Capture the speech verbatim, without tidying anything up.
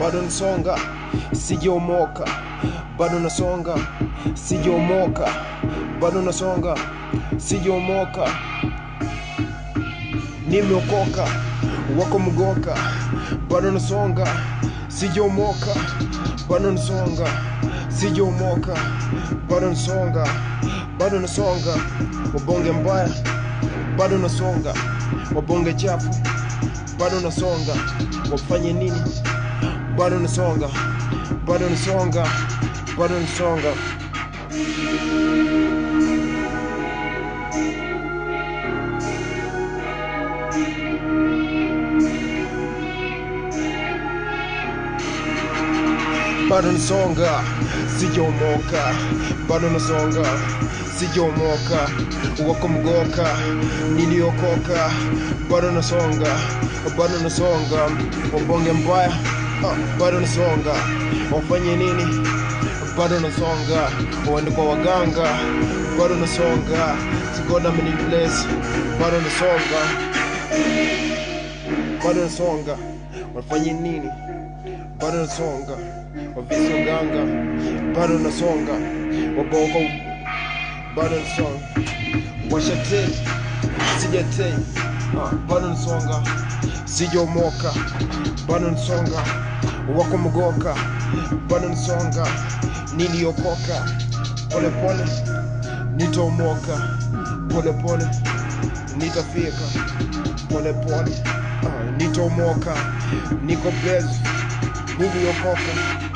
bado nasonga, sijaomoka, bado nasonga, sijaomoka, bado nasonga, sijaomoka. Nimeokoka, wako mgoka, bado nasonga, sijaomoka, bado nasonga, sijaomoka, bado nasonga, bado nasonga. Wabonge mbaya, bado nasonga, wabonge chafu, bado nasonga. Wafanye nini? Bado nasonga, bado nasonga, bado nasonga. Bado nasonga, sijaomoka, bado nasonga, sijaomoka. Wako mgoka, niliokoka, bado nasonga, bado nasonga. Wabonge mbaya, uh, bado nasonga. Wafanye nini? Bado nasonga. Waende kwa waganga, bado nasonga. Sigoda many place, bado nasonga, bado nasonga. Wafanye nini? Bado nasonga. Wavisi waganga, bado nasonga. Waboko, bado nasonga. Washate, sijate, uh, bado nasonga, sijaomoka, bado nasonga. Wako mgoka, bado nasonga. Niliokoka, pole pole nitaomoka, pole pole nitafika, pole pole uh, nitaomoka. Niko blessed, niliokoka.